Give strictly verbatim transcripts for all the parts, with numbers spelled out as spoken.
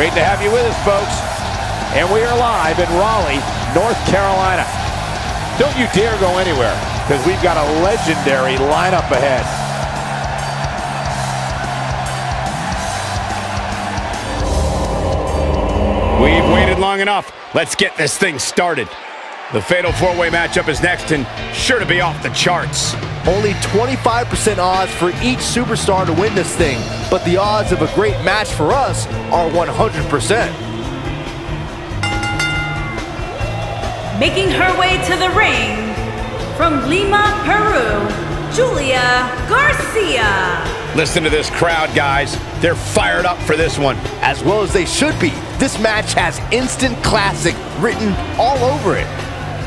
Great to have you with us, folks. And we are live in Raleigh, North Carolina. Don't you dare go anywhere, because we've got a legendary lineup ahead. We've waited long enough. Let's get this thing started. The fatal four-way matchup is next and sure to be off the charts. Only twenty-five percent odds for each superstar to win this thing, but the odds of a great match for us are one hundred percent. Making her way to the ring, from Lima, Peru, Julia Garcia. Listen to this crowd, guys. They're fired up for this one. As well as they should be. This match has instant classic written all over it.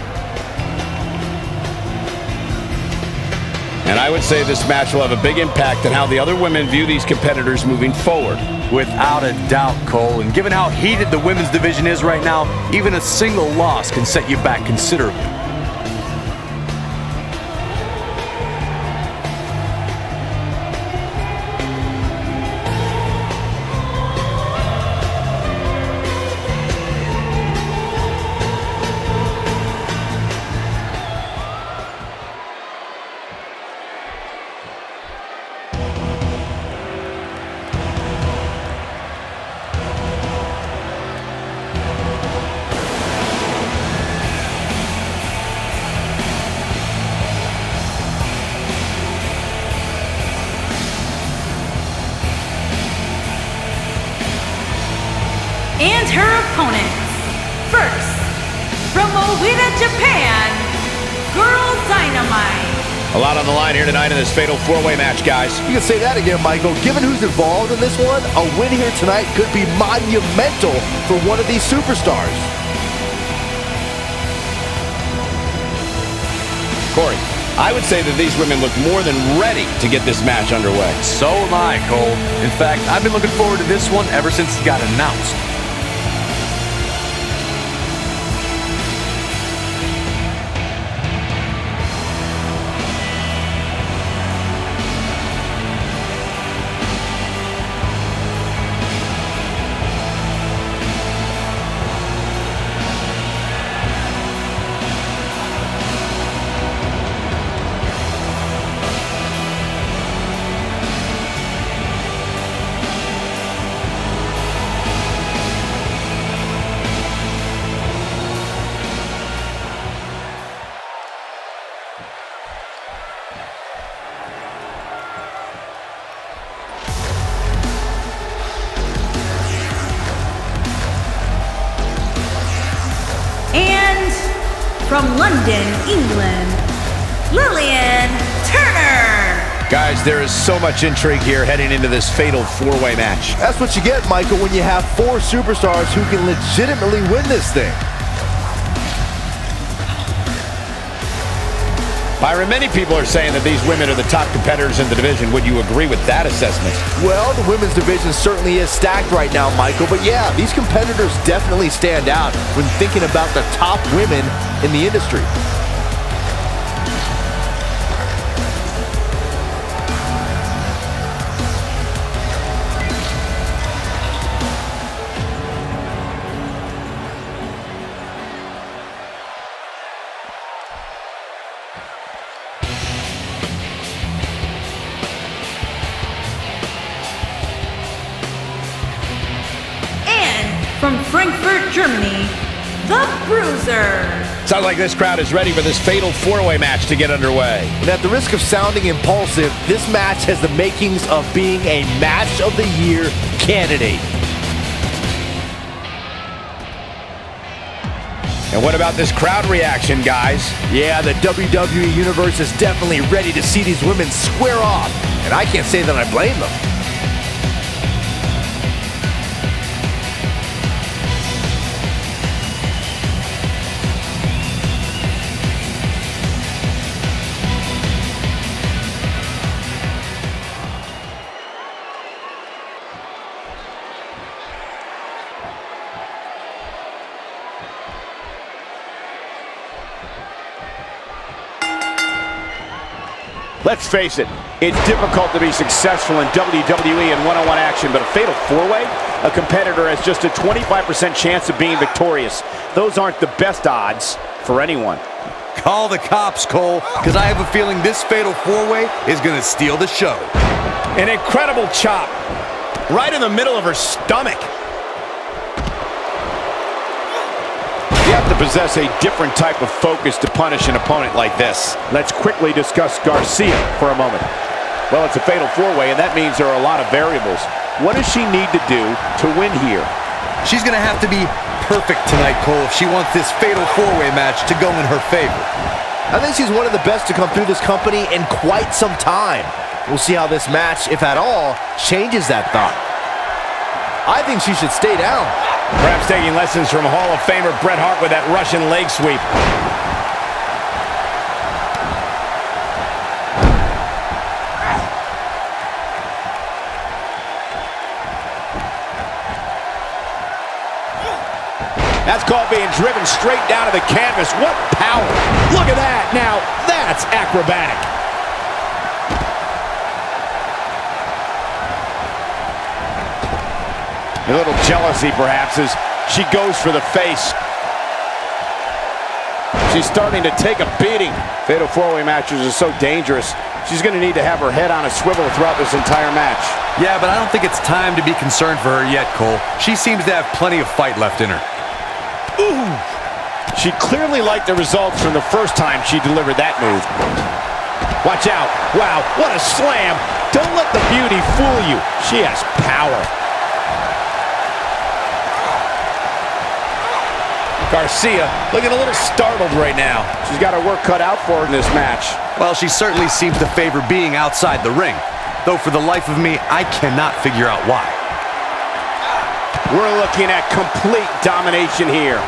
And I would say this match will have a big impact on how the other women view these competitors moving forward. Without a doubt, Cole. And given how heated the women's division is right now, even a single loss can set you back considerably. And her opponents. First, from Owita, Japan, Girl Dynamite. A lot on the line here tonight in this fatal four-way match, guys. You can say that again, Michael. Given who's involved in this one, a win here tonight could be monumental for one of these superstars. Corey, I would say that these women look more than ready to get this match underway. So am I, Cole. In fact, I've been looking forward to this one ever since it got announced. From London, England, Lillian Turner. Guys, there is so much intrigue here heading into this fatal four-way match. That's what you get, Michael, when you have four superstars who can legitimately win this thing. Byron, many people are saying that these women are the top competitors in the division. Would you agree with that assessment? Well, the women's division certainly is stacked right now, Michael. But yeah, these competitors definitely stand out when thinking about the top women in the industry. From Frankfurt, Germany, the Bruiser. Sounds like this crowd is ready for this fatal four-way match to get underway. And at the risk of sounding impulsive, this match has the makings of being a Match of the Year candidate. And what about this crowd reaction, guys? Yeah, the W W E Universe is definitely ready to see these women square off. And I can't say that I blame them. Let's face it, it's difficult to be successful in W W E and one-on-one action, but a fatal four-way? a competitor has just a twenty-five percent chance of being victorious. Those aren't the best odds for anyone. Call the cops, Cole, because I have a feeling this fatal four-way is going to steal the show. An incredible chop right in the middle of her stomach. You have to possess a different type of focus to punish an opponent like this. Let's quickly discuss Garcia for a moment. Well, it's a fatal four-way, and that means there are a lot of variables. What does she need to do to win here? She's going to have to be perfect tonight, Cole, if she wants this fatal four-way match to go in her favor. I think she's one of the best to come through this company in quite some time. We'll see how this match, if at all, changes that thought. I think she should stay down. Perhaps taking lessons from Hall of Famer Bret Hart with that Russian leg sweep. That's called being driven straight down to the canvas. What power! Look at that! Now, that's acrobatic. A little jealousy, perhaps, as she goes for the face. She's starting to take a beating. Fatal four-way matches are so dangerous. She's going to need to have her head on a swivel throughout this entire match. Yeah, but I don't think it's time to be concerned for her yet, Cole. She seems to have plenty of fight left in her. Ooh! She clearly liked the results from the first time she delivered that move. Watch out. Wow, what a slam. Don't let the beauty fool you. She has power. Garcia looking a little startled right now. She's got her work cut out for her in this match. Well, she certainly seems to favor being outside the ring. Though for the life of me, I cannot figure out why. We're looking at complete domination here.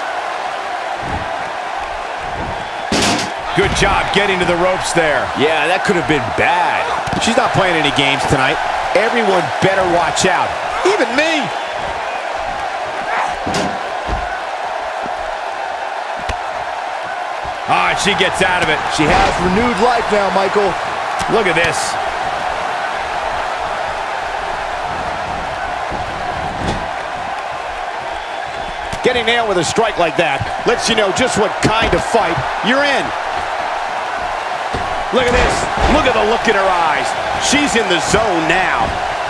Good job getting to the ropes there. Yeah, that could have been bad. She's not playing any games tonight. Everyone better watch out. Even me. Ah, she gets out of it. She has renewed life now, Michael. Look at this. Getting nailed with a strike like that lets you know just what kind of fight you're in. Look at this. Look at the look in her eyes. She's in the zone now.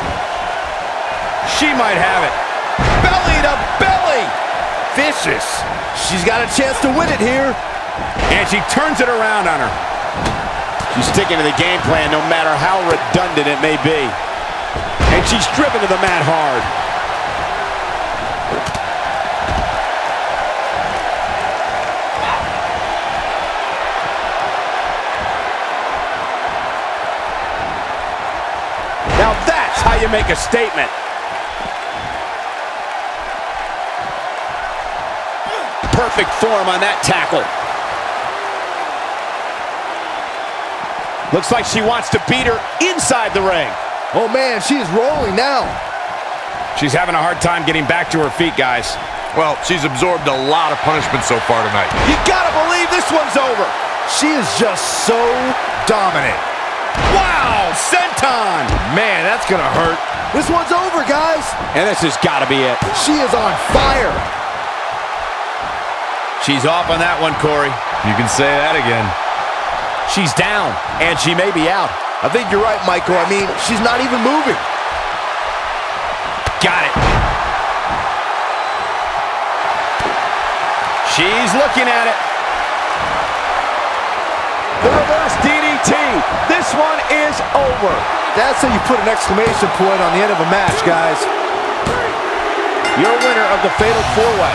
She might have it. Belly to belly. Vicious. She's got a chance to win it here. And she turns it around on her. She's sticking to the game plan no matter how redundant it may be. And she's driven to the mat hard. Now that's how you make a statement. Perfect form on that tackle. Looks like she wants to beat her inside the ring. Oh man, she is rolling now. She's having a hard time getting back to her feet, guys. Well, she's absorbed a lot of punishment so far tonight. You gotta believe this one's over. She is just so dominant. Wow, senton! Man, that's gonna hurt. This one's over, guys. And this has gotta be it. She is on fire. She's off on that one, Corey. You can say that again. She's down, and she may be out. I think you're right, Michael. I mean, she's not even moving. Got it. She's looking at it. The reverse D D T. This one is over. That's how you put an exclamation point on the end of a match, guys. Your winner of the Fatal four-way.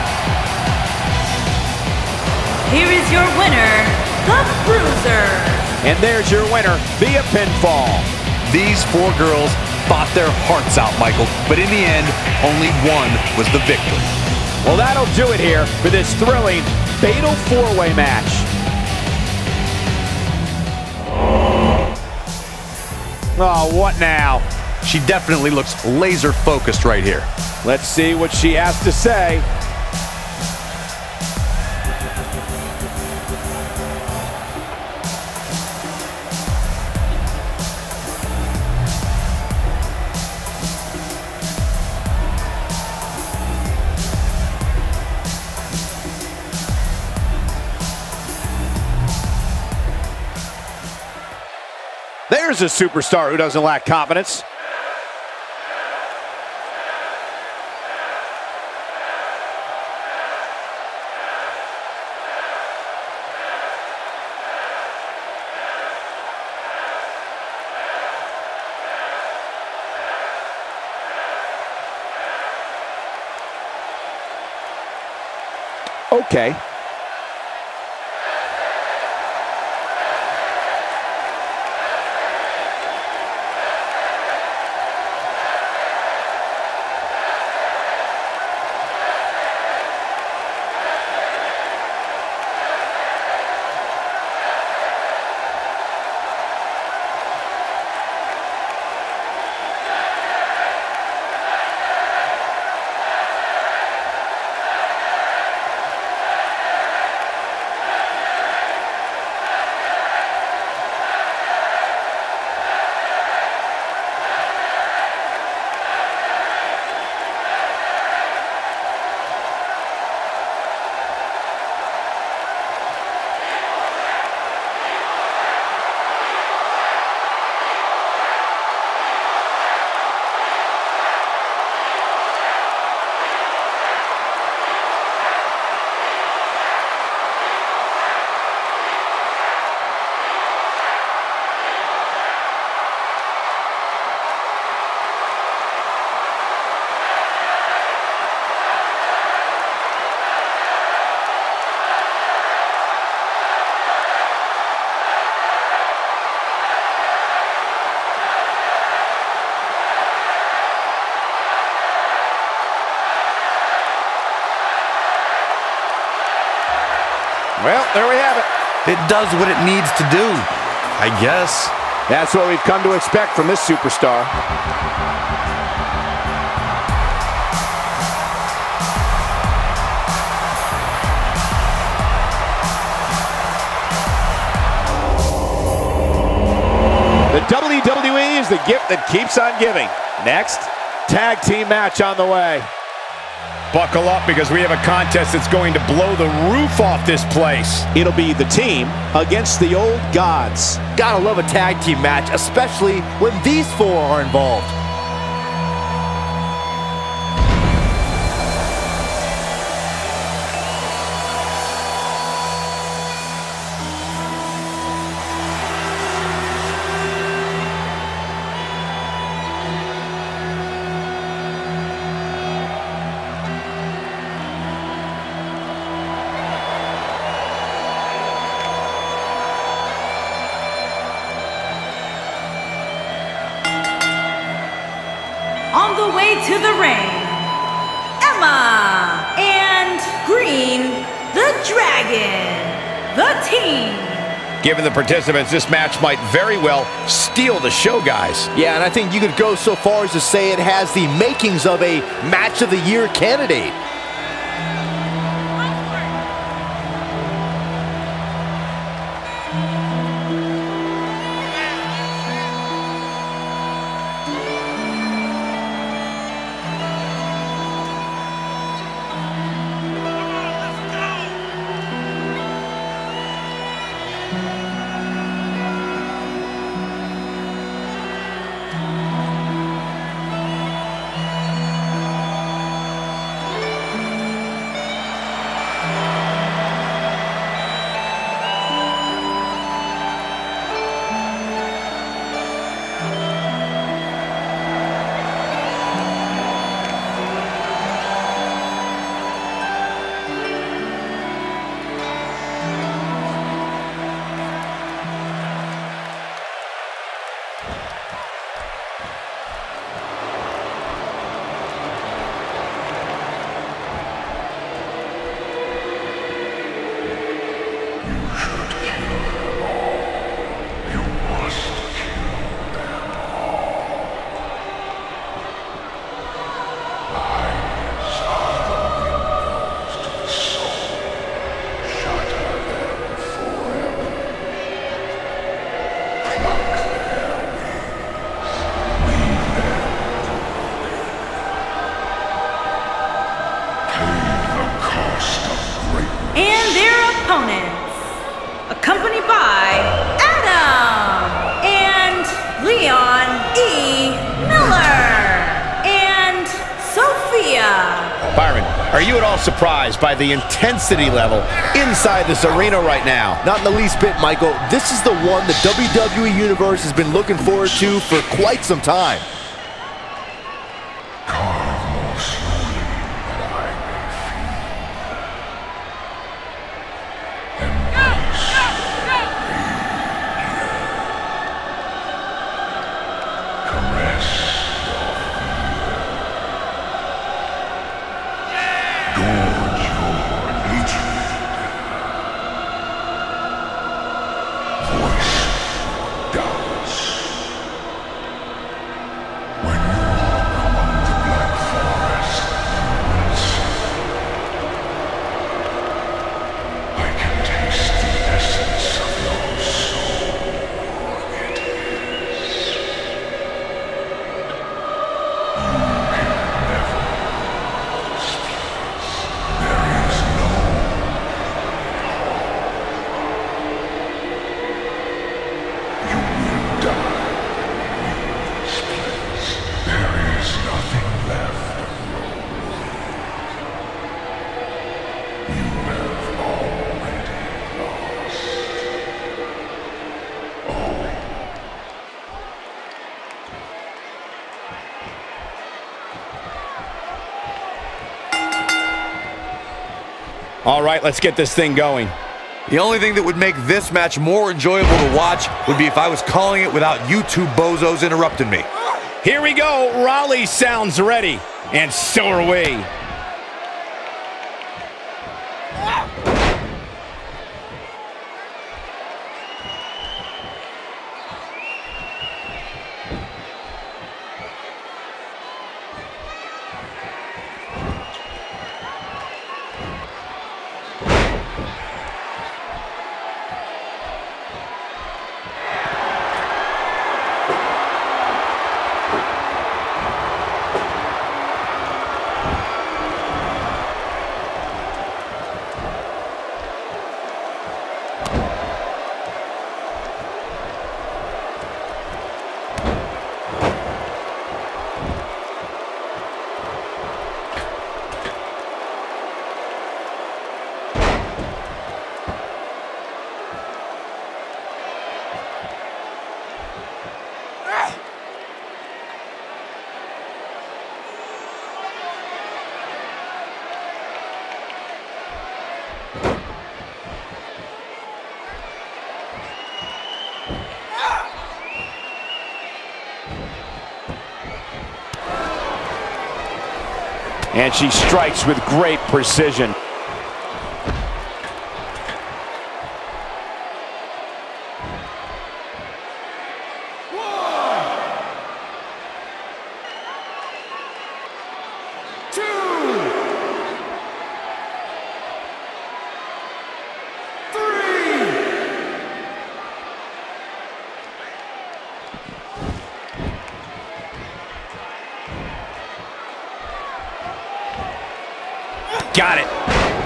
Here is your winner, the Bruiser. And there's your winner via pinfall. These four girls fought their hearts out, Michael, but in the end, only one was the victor. Well, that'll do it here for this thrilling fatal four-way match. Oh, what now? She definitely looks laser focused right here. Let's see what she has to say. There's a superstar who doesn't lack confidence. Okay. Well, there we have it. It does what it needs to do, I guess. That's what we've come to expect from this superstar. The W W E is the gift that keeps on giving. Next, tag team match on the way. Buckle up because we have a contest that's going to blow the roof off this place. It'll be the team against the old gods. Gotta love a tag team match, especially when these four are involved. On the way to the ring, Emma and Green, the Dragon, the team. Given the participants, this match might very well steal the show, guys. Yeah, and I think you could go so far as to say it has the makings of a match of the year candidate. Accompanied by Adam and Leon E. Miller and Sofia. Byron, are you at all surprised by the intensity level inside this arena right now? Not in the least bit, Michael. This is the one the W W E Universe has been looking forward to for quite some time. All right, let's get this thing going. The only thing that would make this match more enjoyable to watch would be if I was calling it without you two bozos interrupting me. Here we go. Raleigh sounds ready, and so are we. And she strikes with great precision. Got it.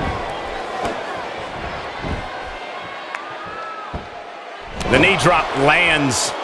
The knee drop lands.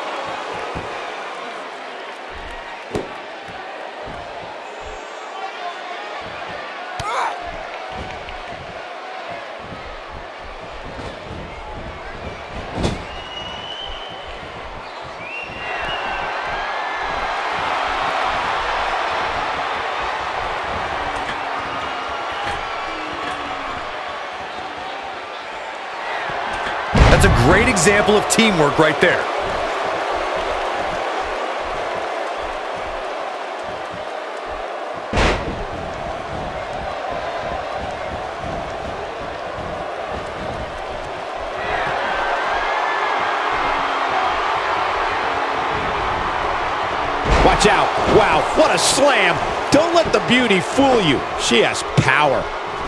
That's a great example of teamwork right there. Watch out. Wow, what a slam. Don't let the beauty fool you. She has power.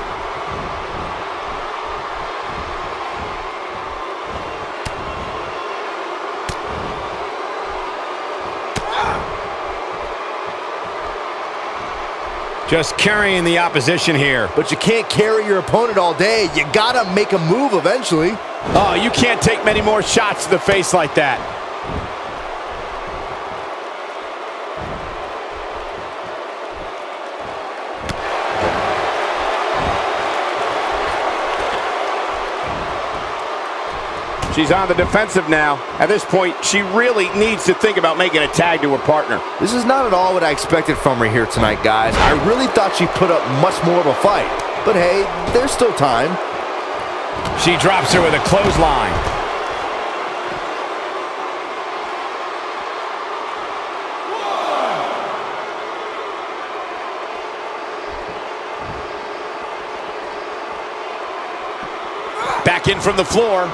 Just carrying the opposition here. But you can't carry your opponent all day. You gotta make a move eventually. Oh, you can't take many more shots to the face like that. She's on the defensive now. At this point, she really needs to think about making a tag to her partner. This is not at all what I expected from her here tonight, guys. I really thought she put up much more of a fight. But hey, there's still time. She drops her with a clothesline. Back in from the floor.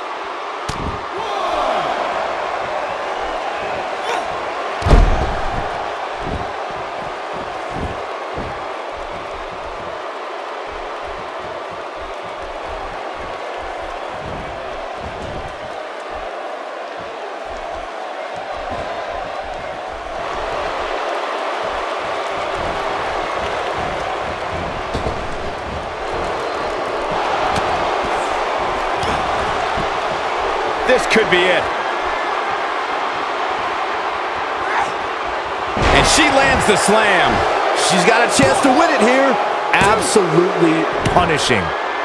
This could be it. And she lands the slam. She's got a chance to win it here. Absolutely punishing.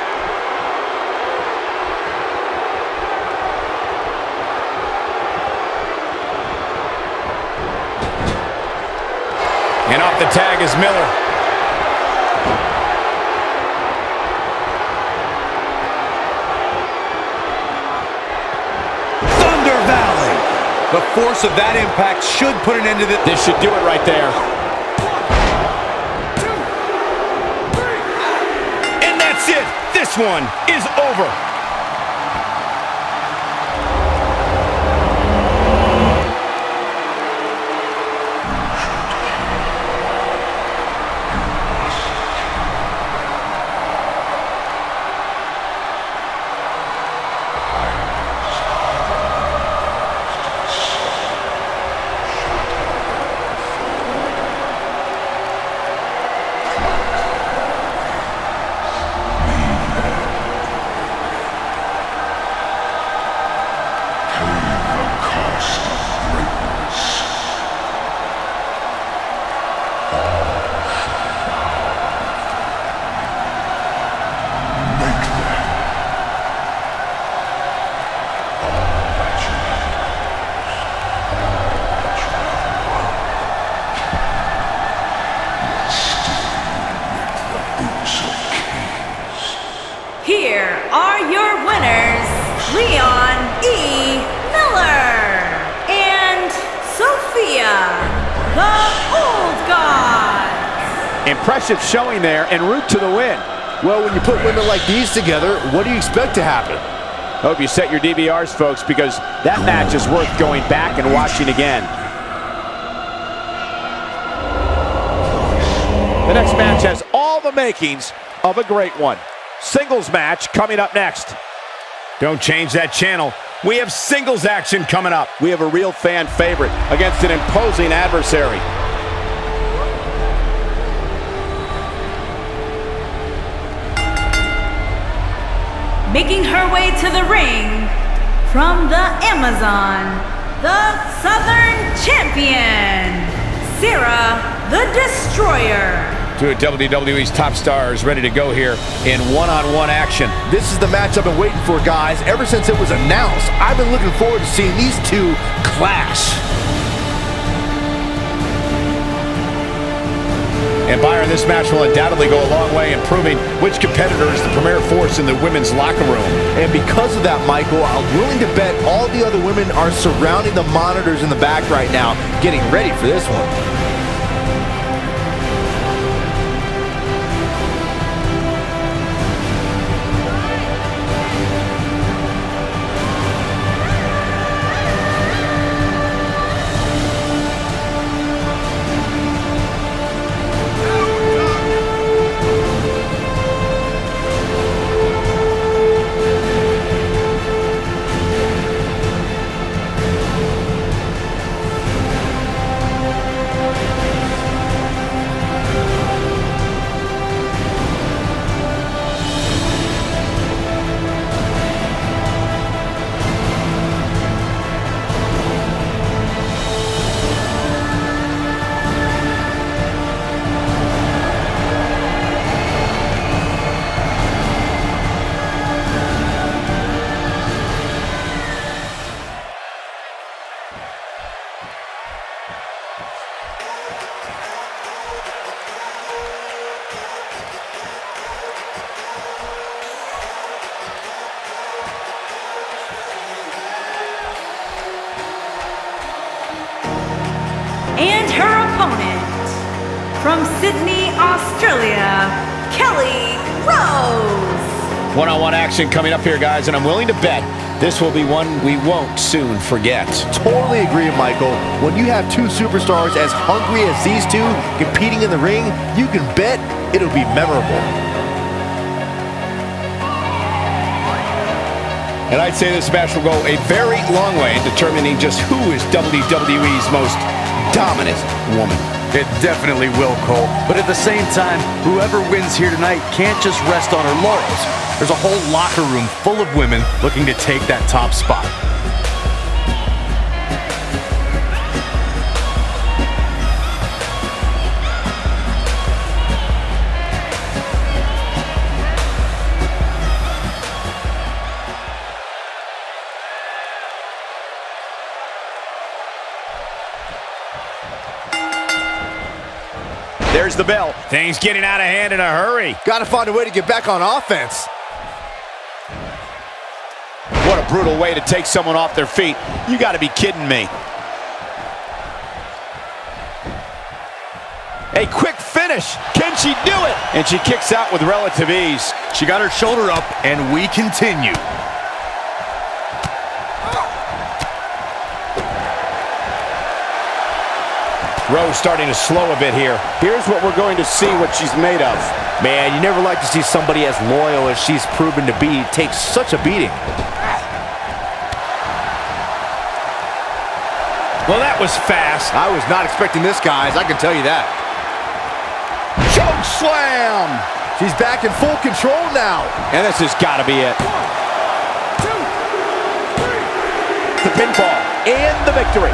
And off the tag is Miller. The force of that impact should put an end to this. This should do it right there. And that's it. This one is over. E. Miller and Sofia, the Old Gods. Impressive showing there en route to the win. Well, when you put women like these together, what do you expect to happen? Hope you set your D V Rs, folks, because that match is worth going back and watching again. The next match has all the makings of a great one. Singles match coming up next. Don't change that channel. We have singles action coming up. We have a real fan favorite against an imposing adversary. Making her way to the ring from the Amazon, the Southern Champion, Zaira the Destroyer. Two of W W E's top stars ready to go here in one-on-one action. This is the match I've been waiting for, guys. Ever since it was announced, I've been looking forward to seeing these two clash. And Byron, this match will undoubtedly go a long way in proving which competitor is the premier force in the women's locker room. And because of that, Michael, I'm willing to bet all the other women are surrounding the monitors in the back right now, getting ready for this one. her opponent, from Sydney, Australia, Kelly Rose. One-on-one action coming up here, guys, and I'm willing to bet this will be one we won't soon forget. Totally agree, Michael. When you have two superstars as hungry as these two competing in the ring, you can bet it'll be memorable. And I'd say this match will go a very long way in determining just who is W W E's most dominant woman. It definitely will, Cole. But at the same time, whoever wins here tonight can't just rest on her laurels. There's a whole locker room full of women looking to take that top spot. There's the bell. Things getting out of hand in a hurry. Got to find a way to get back on offense. What a brutal way to take someone off their feet. You got to be kidding me. A quick finish. Can she do it? And she kicks out with relative ease. She got her shoulder up, and we continue. Rose starting to slow a bit here. Here's what we're going to see what she's made of. Man, you never like to see somebody as loyal as she's proven to be take such a beating. Well, that was fast. I was not expecting this, guys. I can tell you that. Choke slam. She's back in full control now. And this has got to be it. One, two, three. The pinfall and the victory.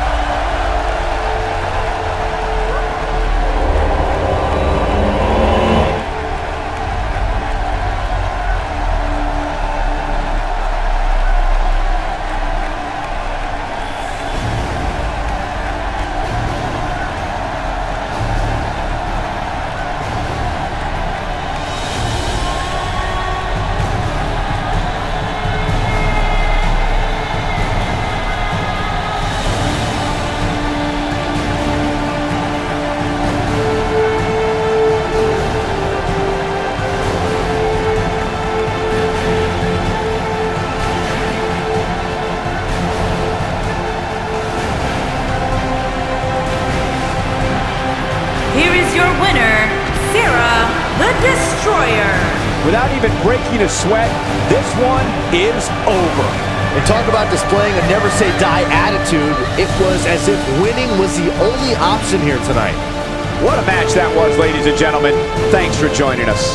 Without even breaking a sweat, this one is over. And talk about displaying a never-say-die attitude. It was as if winning was the only option here tonight. What a match that was, ladies and gentlemen. Thanks for joining us.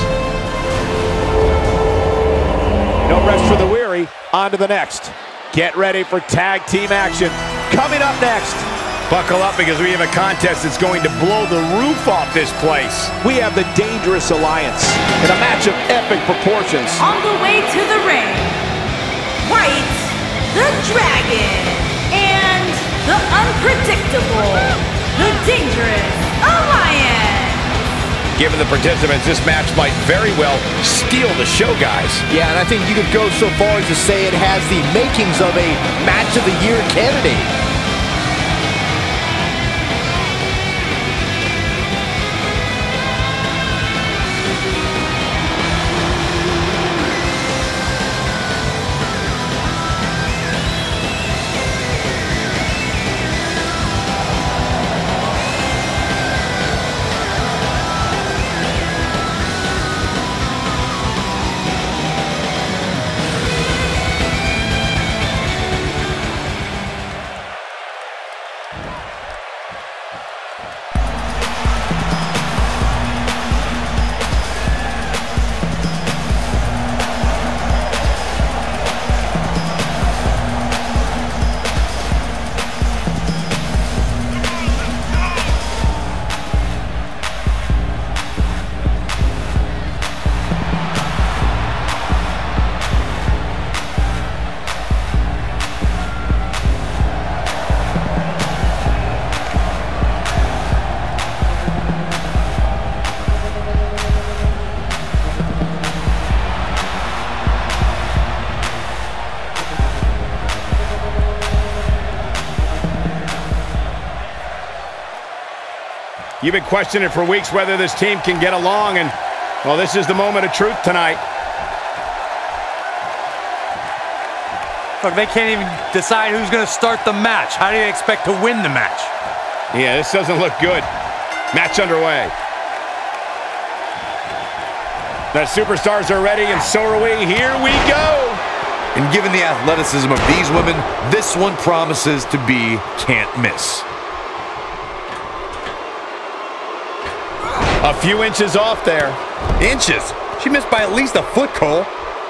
No rest for the weary. On to the next. Get ready for tag team action. Coming up next. Buckle up because we have a contest that's going to blow the roof off this place. We have the Dangerous Alliance in a match of epic proportions. On the way to the ring, White, the Dragon, and the Unpredictable, the Dangerous Alliance. Given the participants, this match might very well steal the show, guys. Yeah, and I think you could go so far as to say it has the makings of a Match of the Year candidate. You've been questioning for weeks whether this team can get along, and, well, this is the moment of truth tonight. Look, they can't even decide who's going to start the match. How do you expect to win the match? Yeah, this doesn't look good. Match underway. The superstars are ready, and so are we. Here we go. And given the athleticism of these women, this one promises to be can't miss. A few inches off there. Inches? She missed by at least a foot, Cole.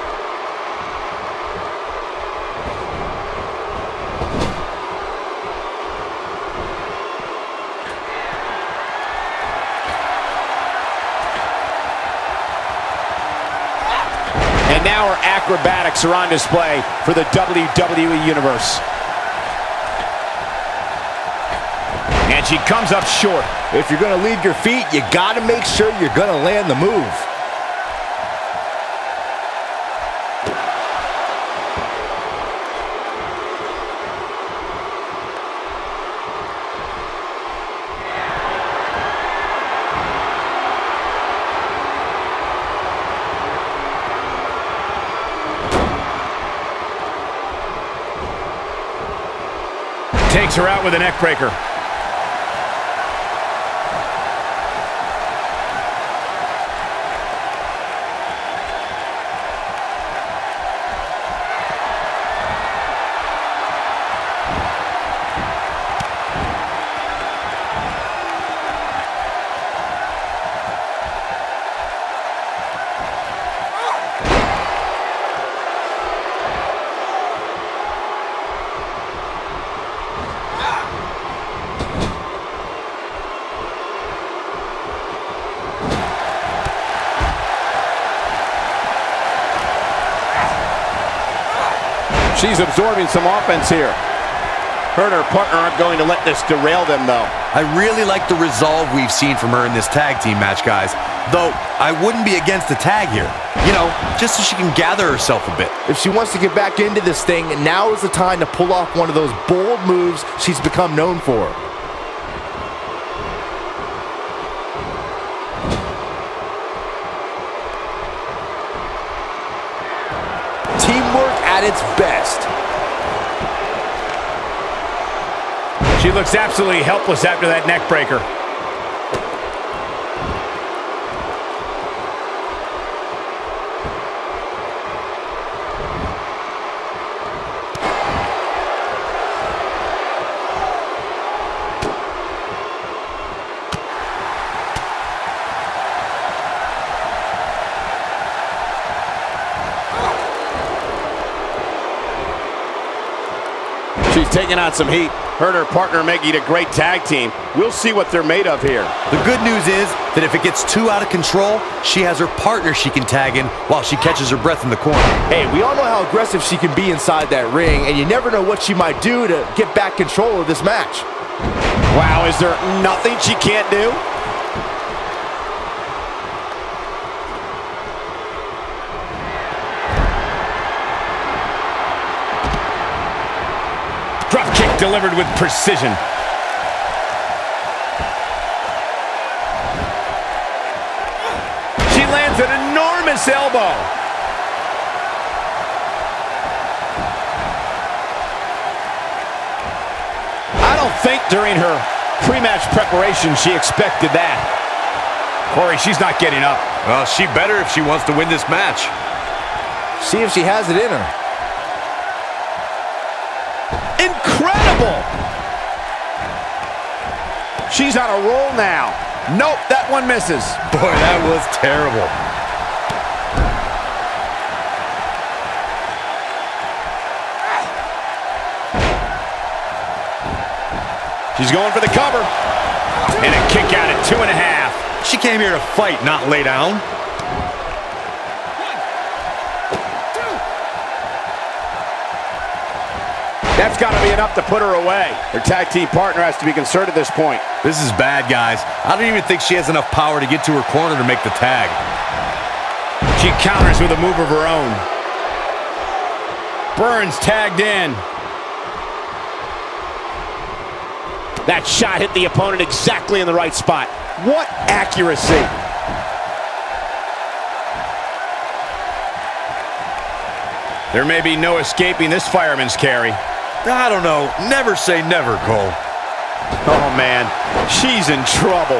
And now her acrobatics are on display for the W W E Universe. And she comes up short. If you're going to leave your feet, you got to make sure you're going to land the move. Takes her out with a neck breaker. She's absorbing some offense here. Her and her partner aren't going to let this derail them, though. I really like the resolve we've seen from her in this tag team match, guys. Though, I wouldn't be against the tag here. You know, just so she can gather herself a bit. If she wants to get back into this thing, now is the time to pull off one of those bold moves she's become known for. Teamwork at its best. She looks absolutely helpless after that neck breaker. She's taking on some heat. Her and her partner making a great tag team. We'll see what they're made of here. The good news is that if it gets too out of control, she has her partner she can tag in while she catches her breath in the corner. Hey, we all know how aggressive she can be inside that ring, and you never know what she might do to get back control of this match. Wow, is there nothing she can't do? Drop kick delivered with precision. She lands an enormous elbow. I don't think during her pre-match preparation she expected that. Corey, she's not getting up. Well, she better if she wants to win this match. See if she has it in her. Incredible! She's on a roll now. Nope, that one misses. Boy, that was terrible. She's going for the cover. And a kick out at two and a half. She came here to fight, not lay down. That's got to be enough to put her away. Her tag team partner has to be concerned at this point. This is bad, guys. I don't even think she has enough power to get to her corner to make the tag. She counters with a move of her own. Burns tagged in. That shot hit the opponent exactly in the right spot. What accuracy! There may be no escaping this fireman's carry. I don't know. Never say never, Cole. Oh, man. She's in trouble.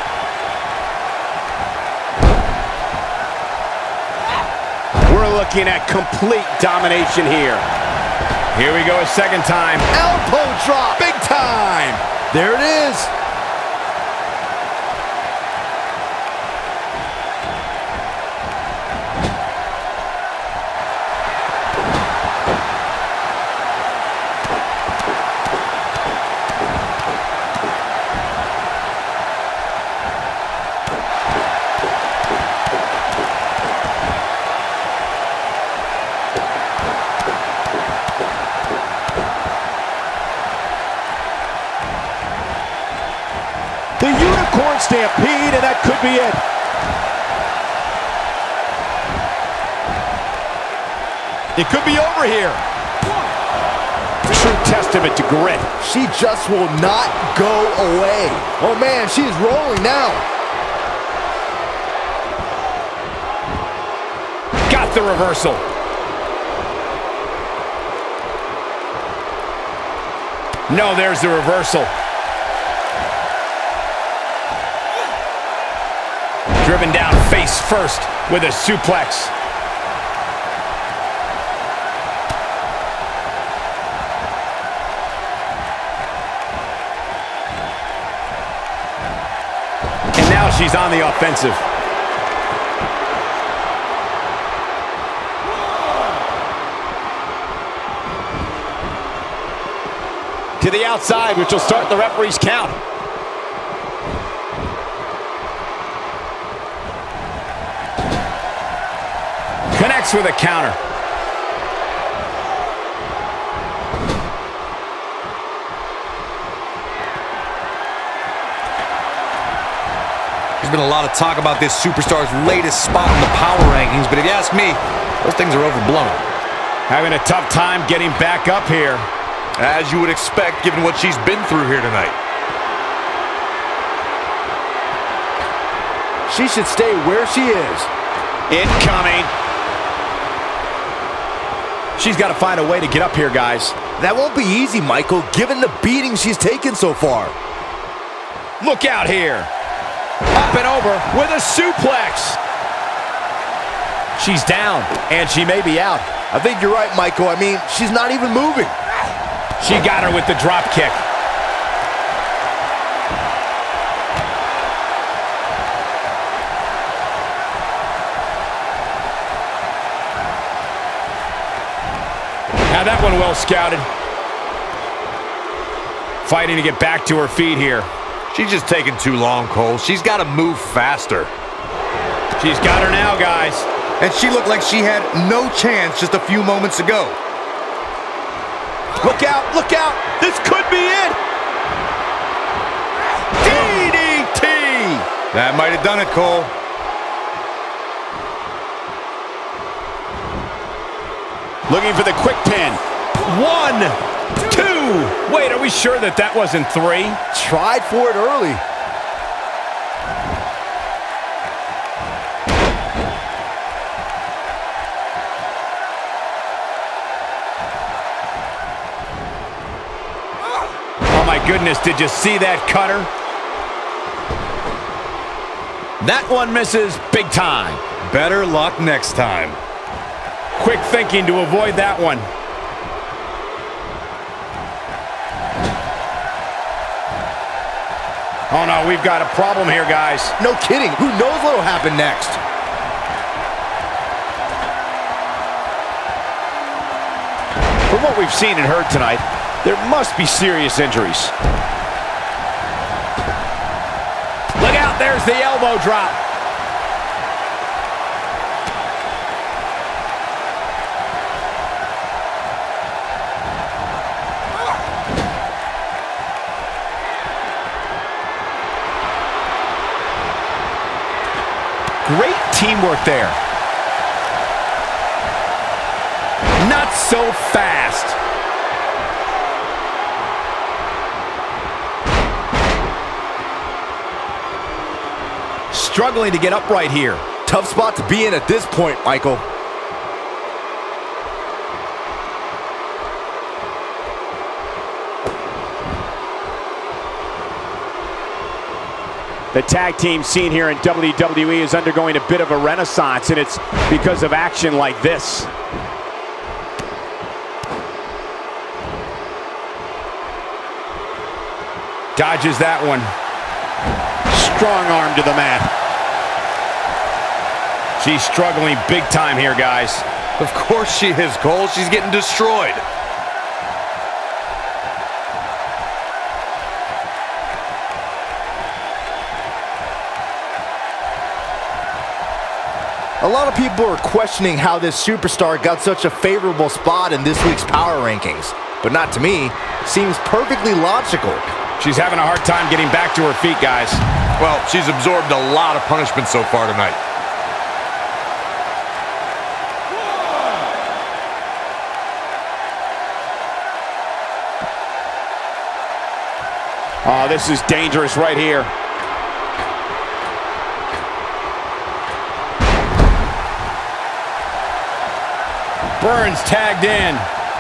We're looking at complete domination here. Here we go a second time. Elbow drop. Big time. There it is. The unicorn stampede, and that could be it. It could be over here. True testament to grit. She just will not go away. Oh, man, she is rolling now. Got the reversal. No, there's the reversal. Driven down face first with a suplex. And now she's on the offensive. To the outside, which will start the referee's count. Connects with a counter. There's been a lot of talk about this superstar's latest spot in the power rankings, but if you ask me, those things are overblown. Having a tough time getting back up here. As you would expect, given what she's been through here tonight. She should stay where she is. Incoming. She's got to find a way to get up here, guys. That won't be easy, Michael, given the beating she's taken so far. Look out here. Up and over with a suplex. She's down, and she may be out. I think you're right, Michael. I mean, she's not even moving. She got her with the drop kick. Now that one well scouted. Fighting to get back to her feet here. She's just taking too long, Cole. She's got to move faster. She's got her now, guys. And she looked like she had no chance just a few moments ago. Look out, look out. This could be it. D D T. That might have done it, Cole. Looking for the quick pin. One, two. Wait, are we sure that that wasn't three? Tried for it early. Oh my goodness, did you see that cutter? That one misses big time. Better luck next time. Quick thinking to avoid that one. Oh no, we've got a problem here, guys. No kidding. Who knows what will happen next? From what we've seen and heard tonight, there must be serious injuries. Look out, there's the elbow drop. Great teamwork there. Not so fast. struggling to get upright here. Tough spot to be in at this point, Michael. The tag team scene here in W W E is undergoing a bit of a renaissance, and it's because of action like this. Dodges that one. Strong arm to the mat. She's struggling big time here, guys. Of course she is, Cole. She's getting destroyed. A lot of people are questioning how this superstar got such a favorable spot in this week's power rankings. But not to me. Seems perfectly logical. She's having a hard time getting back to her feet, guys. Well, she's absorbed a lot of punishment so far tonight. Oh, this is dangerous right here. Burns tagged in.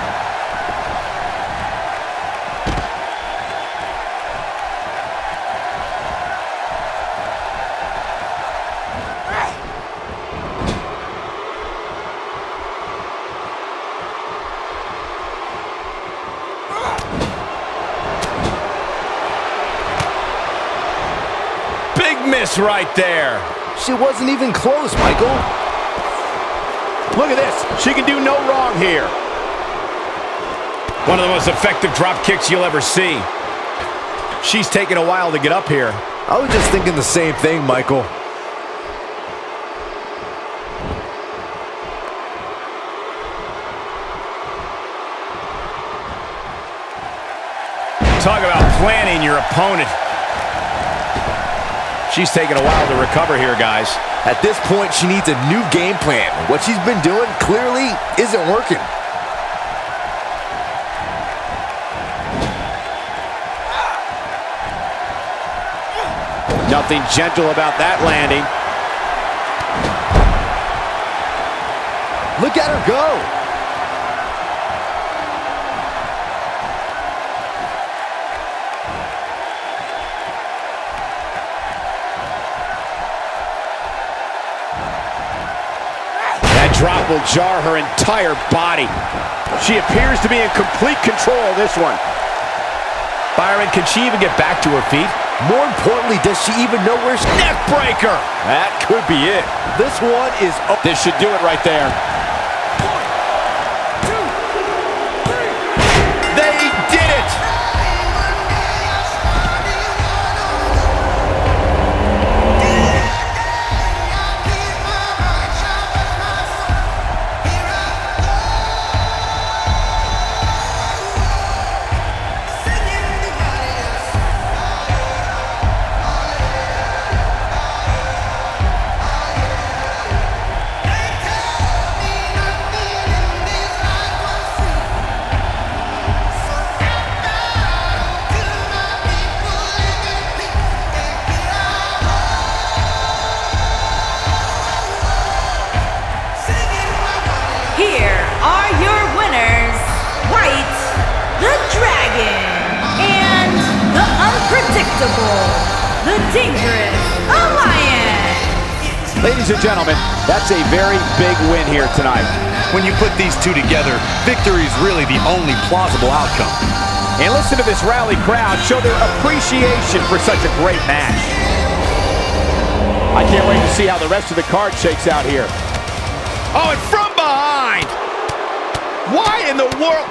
Big miss right there. She wasn't even close, Michael. Look at this. She can do no wrong here. One of the most effective drop kicks you'll ever see. She's taking a while to get up here. I was just thinking the same thing, Michael. Talk about planning your opponent. She's taking a while to recover here, guys. At this point, she needs a new game plan. What she's been doing clearly isn't working. Nothing gentle about that landing. Look at her go. Drop will jar her entire body. She appears to be in complete control of this one. Byron, can she even get back to her feet? More importantly, does she even know where she... Neck breaker! That could be it. This one is... This should do it right there. One, two, three. They did it! The Dangerous Alliance. Ladies and gentlemen, that's a very big win here tonight. When you put these two together, victory is really the only plausible outcome. And listen to this Raleigh crowd show their appreciation for such a great match. I can't wait to see how the rest of the card shakes out here. Oh, and from behind! Why in the world?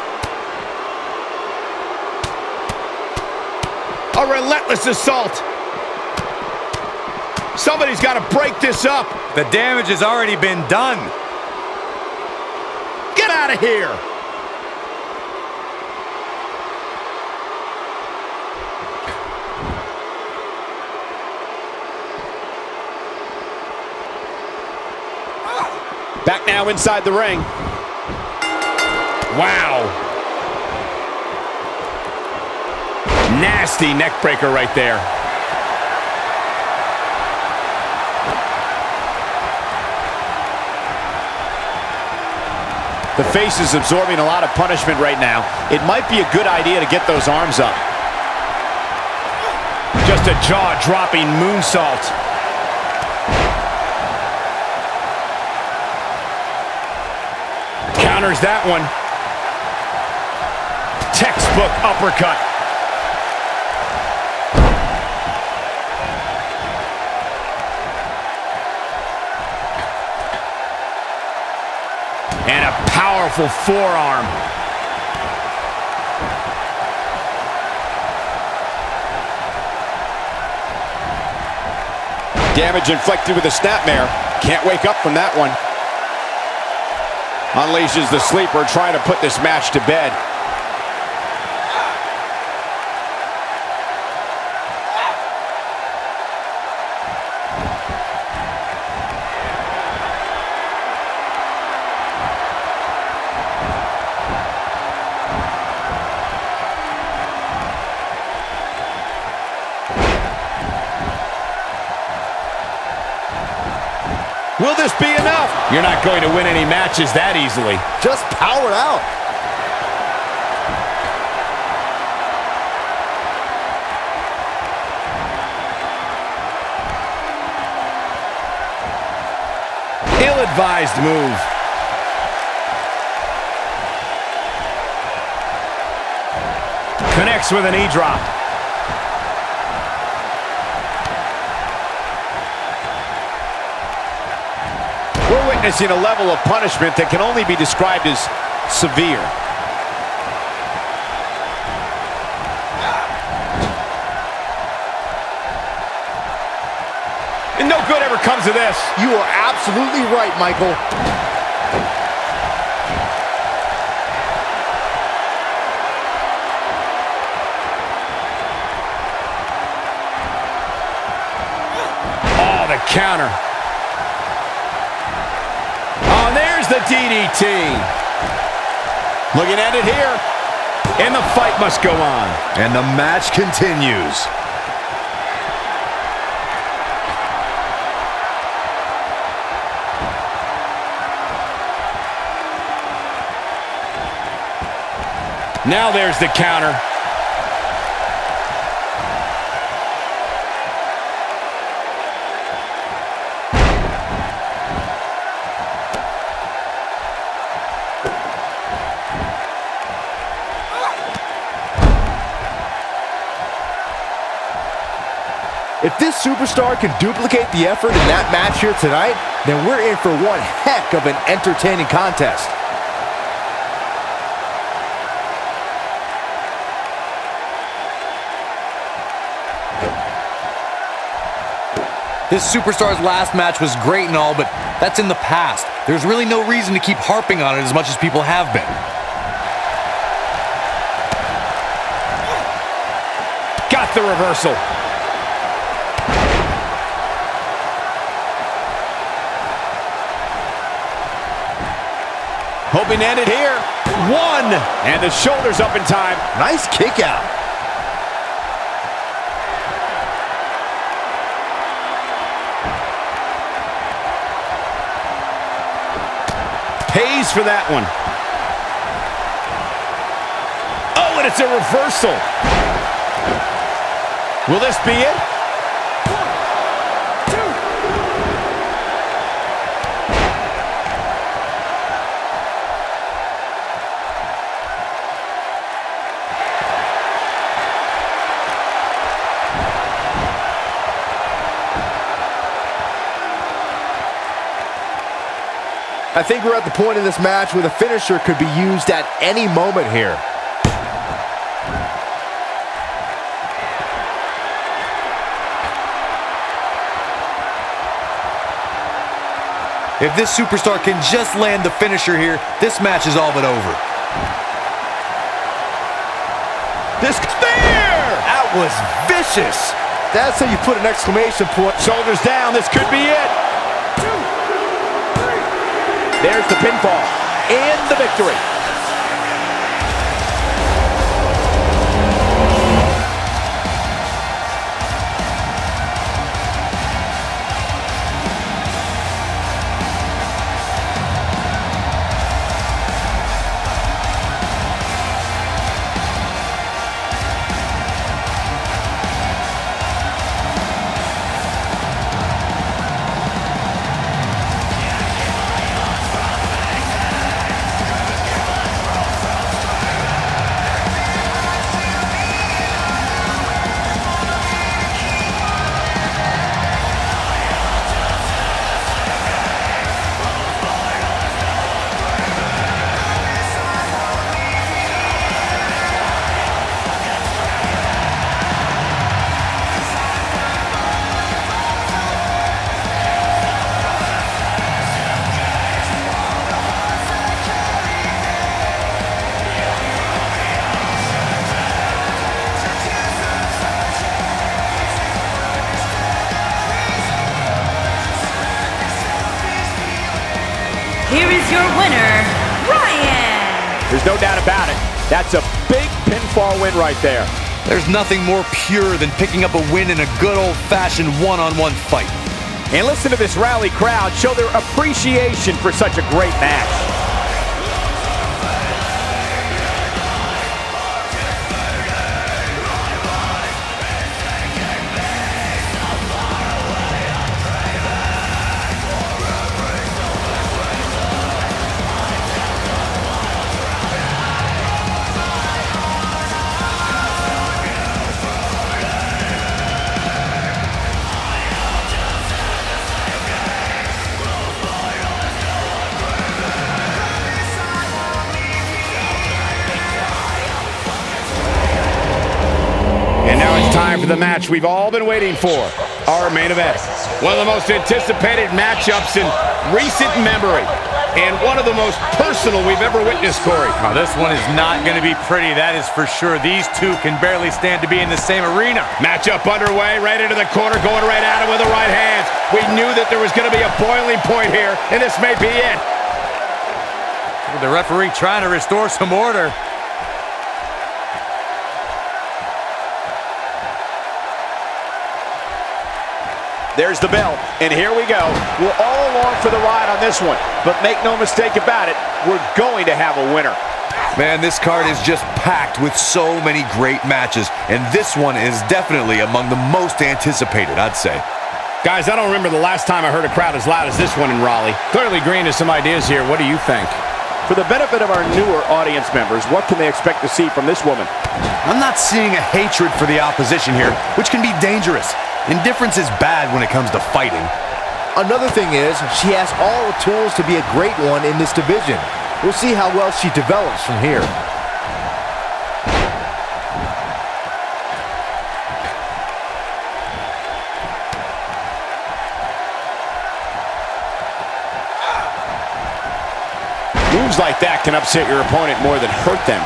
A relentless assault. Somebody's got to break this up. The damage has already been done. Get out of here. Back now inside the ring. Wow. Nasty neck breaker right there. The face is absorbing a lot of punishment right now. It might be a good idea to get those arms up. Just a jaw-dropping moonsault. Counters that one. Textbook uppercut. And a powerful forearm. Damage inflicted with a snapmare. Can't wake up from that one. Unleashes the sleeper, trying to put this match to bed. Will this be enough? You're not going to win any matches that easily. Just powered out. Ill-advised move. Connects with a knee drop. We're witnessing a level of punishment that can only be described as severe. And no good ever comes of this. You are absolutely right, Michael. Oh, the counter. There's the D D T. Looking at it here. And the fight must go on. And the match continues. Now there's the counter. If this superstar can duplicate the effort in that match here tonight, then we're in for one heck of an entertaining contest. This superstar's last match was great and all, but that's in the past. There's really no reason to keep harping on it as much as people have been. Got the reversal. Hoping to end it here. One. And the shoulders up in time. Nice kick out. Pays for that one. Oh, and it's a reversal. Will this be it? I think we're at the point in this match where the finisher could be used at any moment here. If this superstar can just land the finisher here, this match is all but over. This spear! That was vicious. That's how you put an exclamation point. Shoulders down, this could be it. There's the pinfall and the victory. your winner, Rhyan. There's no doubt about it. That's a big pinfall win right there. There's nothing more pure than picking up a win in a good old-fashioned one-on-one fight. And listen to this Raleigh crowd show their appreciation for such a great match. For the match we've all been waiting for, our main event. One of the most anticipated matchups in recent memory, and one of the most personal we've ever witnessed, Corey. Oh, this one is not going to be pretty, that is for sure. These two can barely stand to be in the same arena. Matchup underway, right into the corner, going right at him with the right hands. We knew that there was going to be a boiling point here, and this may be it. The referee trying to restore some order. There's the bell, and here we go. We're all along for the ride on this one, but make no mistake about it, we're going to have a winner. Man, this card is just packed with so many great matches, and this one is definitely among the most anticipated, I'd say. Guys, I don't remember the last time I heard a crowd as loud as this one in Raleigh. Clearly agreeing to some ideas here. What do you think? For the benefit of our newer audience members, what can they expect to see from this woman? I'm not seeing a hatred for the opposition here, which can be dangerous. Indifference is bad when it comes to fighting. Another thing is, she has all the tools to be a great one in this division. We'll see how well she develops from here. Moves like that can upset your opponent more than hurt them.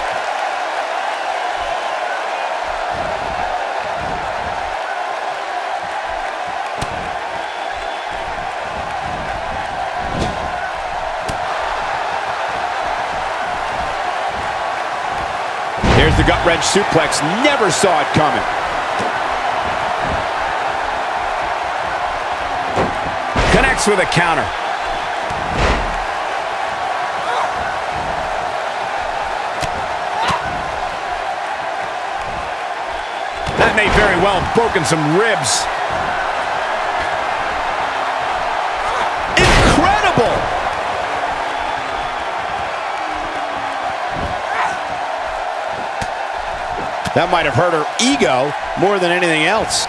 There's the gut-wrench suplex. Never saw it coming. Connects with a counter. That may very well have broken some ribs. Incredible! That might have hurt her ego more than anything else.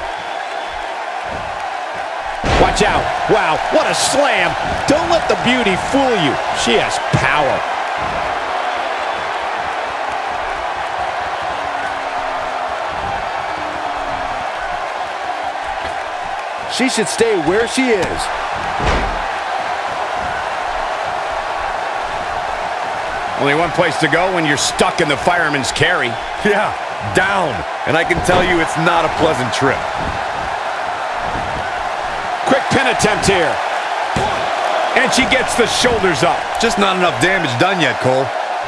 Watch out. Wow, what a slam. Don't let the beauty fool you. She has power. She should stay where she is. Only one place to go when you're stuck in the fireman's carry. Yeah, down. And I can tell you it's not a pleasant trip. Quick pin attempt here. And she gets the shoulders up. Just not enough damage done yet, Cole.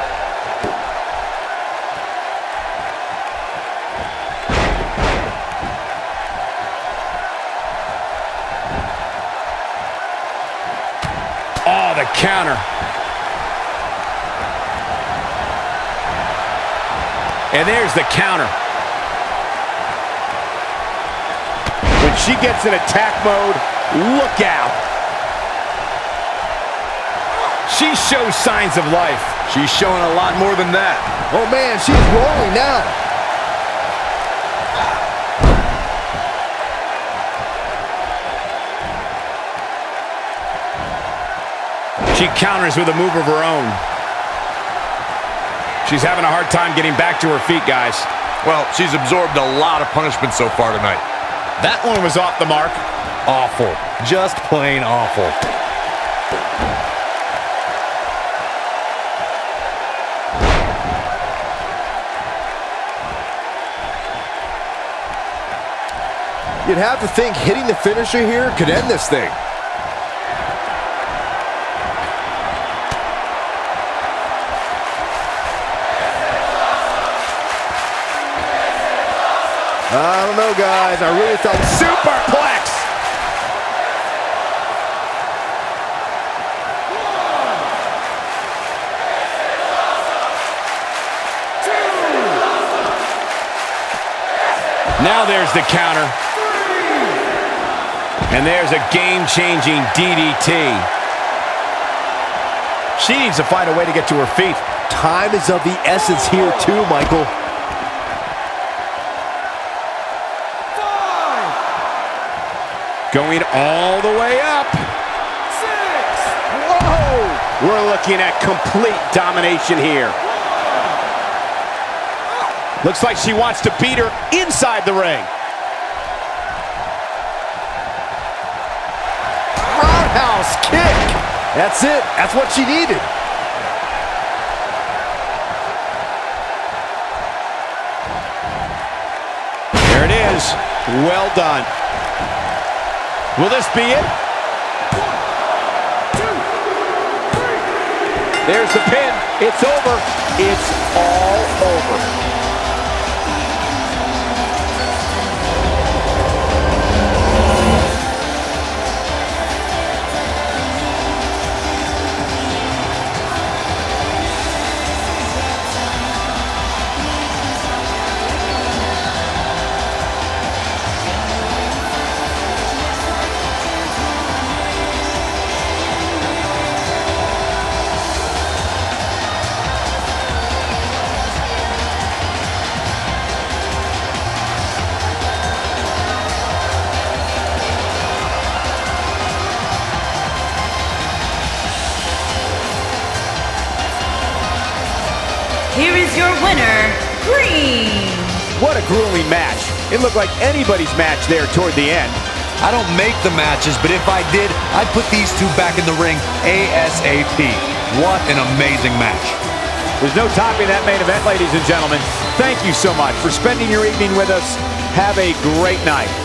Oh, the counter. And there's the counter. When she gets in attack mode, look out. She shows signs of life. She's showing a lot more than that. Oh man, she's rolling now. She counters with a move of her own. She's having a hard time getting back to her feet, guys. Well, she's absorbed a lot of punishment so far tonight. That one was off the mark. Awful. Just plain awful. You'd have to think hitting the finisher here could end this thing. I don't know, guys. I really thought... Superplex! Now there's the counter. And there's a game-changing D D T. She needs to find a way to get to her feet. Time is of the essence here, too, Michael. Five. Going all the way up. Six. Whoa! We're looking at complete domination here. Looks like she wants to beat her inside the ring. Roundhouse kick. That's it. That's what she needed. There it is. Well done. Will this be it? One, two, three. There's the pin. It's over. It's all over. Here is your winner, Green. What a grueling match. It looked like anybody's match there toward the end. I don't make the matches, but if I did, I'd put these two back in the ring ASAP. What an amazing match. There's no topping that main event, ladies and gentlemen. Thank you so much for spending your evening with us. Have a great night.